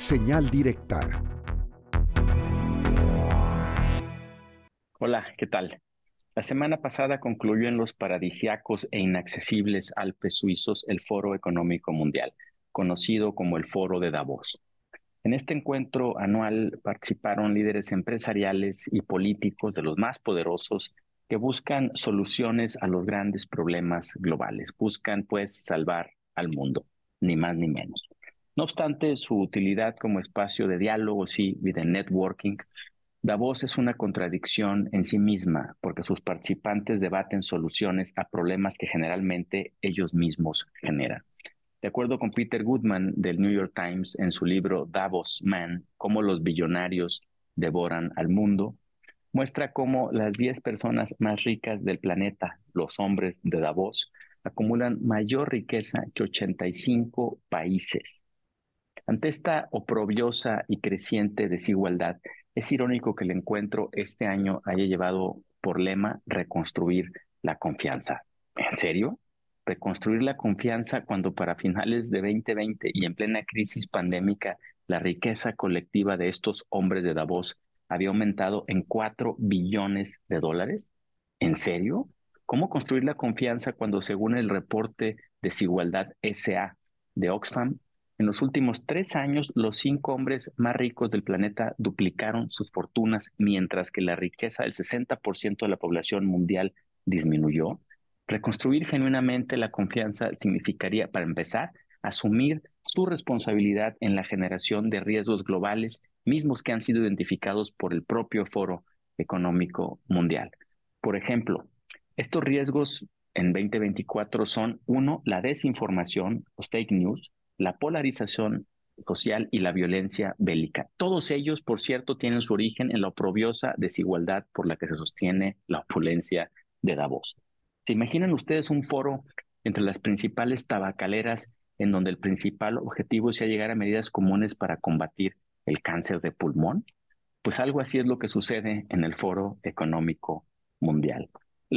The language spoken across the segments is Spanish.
Señal directa. Hola, ¿qué tal? La semana pasada concluyó en los paradisíacos e inaccesibles Alpes suizos el Foro Económico Mundial, conocido como el Foro de Davos. En este encuentro anual participaron líderes empresariales y políticos de los más poderosos que buscan soluciones a los grandes problemas globales. Buscan, pues, salvar al mundo, ni más ni menos. No obstante, su utilidad como espacio de diálogo y de networking, Davos es una contradicción en sí misma, porque sus participantes debaten soluciones a problemas que generalmente ellos mismos generan. De acuerdo con Peter Goodman del New York Times en su libro Davos Man, cómo los billonarios devoran al mundo, muestra cómo las 10 personas más ricas del planeta, los hombres de Davos, acumulan mayor riqueza que 85 países. Ante esta oprobiosa y creciente desigualdad, es irónico que el encuentro este año haya llevado por lema reconstruir la confianza. ¿En serio? Reconstruir la confianza cuando para finales de 2020 y en plena crisis pandémica, la riqueza colectiva de estos hombres de Davos había aumentado en 4 billones de dólares. ¿En serio? ¿Cómo construir la confianza cuando, según el reporte Desigualdad SA de Oxfam, en los últimos 3 años, los 5 hombres más ricos del planeta duplicaron sus fortunas, mientras que la riqueza del 60% de la población mundial disminuyó? Reconstruir genuinamente la confianza significaría, para empezar, asumir su responsabilidad en la generación de riesgos globales, mismos que han sido identificados por el propio Foro Económico Mundial. Por ejemplo, estos riesgos en 2024 son: uno, la desinformación, los fake news; la polarización social y la violencia bélica. Todos ellos, por cierto, tienen su origen en la oprobiosa desigualdad por la que se sostiene la opulencia de Davos. ¿Se imaginan ustedes un foro entre las principales tabacaleras en donde el principal objetivo sea llegar a medidas comunes para combatir el cáncer de pulmón? Pues algo así es lo que sucede en el Foro Económico Mundial.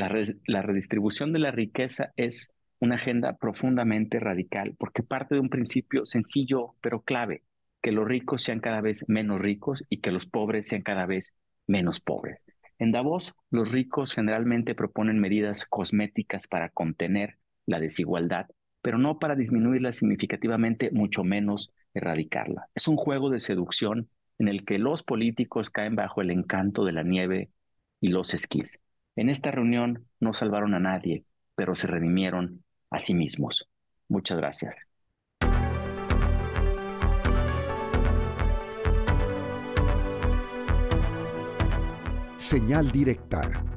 La redistribución de la riqueza es una agenda profundamente radical porque parte de un principio sencillo pero clave: que los ricos sean cada vez menos ricos y que los pobres sean cada vez menos pobres. En Davos, los ricos generalmente proponen medidas cosméticas para contener la desigualdad, pero no para disminuirla significativamente, mucho menos erradicarla. Es un juego de seducción en el que los políticos caen bajo el encanto de la nieve y los esquís. En esta reunión no salvaron a nadie, pero se redimieron a sí mismos. Muchas gracias. Señal directa.